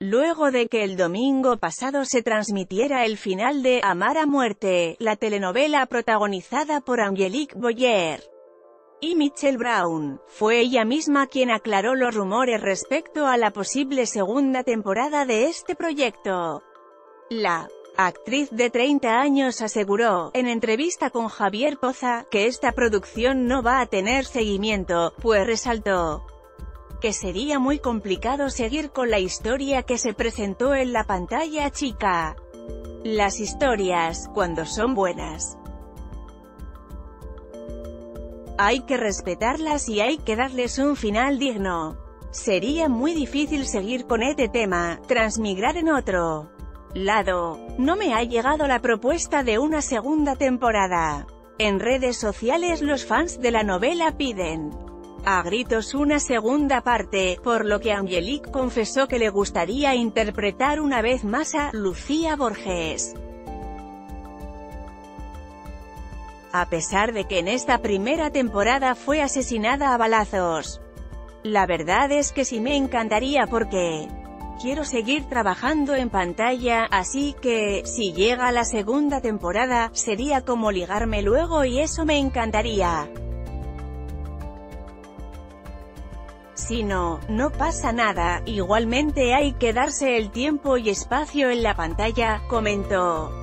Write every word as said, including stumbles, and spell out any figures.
Luego de que el domingo pasado se transmitiera el final de Amar a Muerte, la telenovela protagonizada por Angelique Boyer y Michelle Brown, fue ella misma quien aclaró los rumores respecto a la posible segunda temporada de este proyecto. La actriz de treinta años aseguró, en entrevista con Javier Poza, que esta producción no va a tener seguimiento, pues resaltó que sería muy complicado seguir con la historia que se presentó en la pantalla chica. Las historias, cuando son buenas, hay que respetarlas y hay que darles un final digno. Sería muy difícil seguir con este tema, transmigrar en otro lado. No me ha llegado la propuesta de una segunda temporada. En redes sociales los fans de la novela piden a gritos una segunda parte, por lo que Angelique confesó que le gustaría interpretar una vez más a Lucía Borges. A pesar de que en esta primera temporada fue asesinada a balazos. La verdad es que sí me encantaría porque quiero seguir trabajando en pantalla, así que, si llega la segunda temporada, sería como ligarme luego y eso me encantaría. Si no, no pasa nada, igualmente hay que darse el tiempo y espacio en la pantalla, comentó.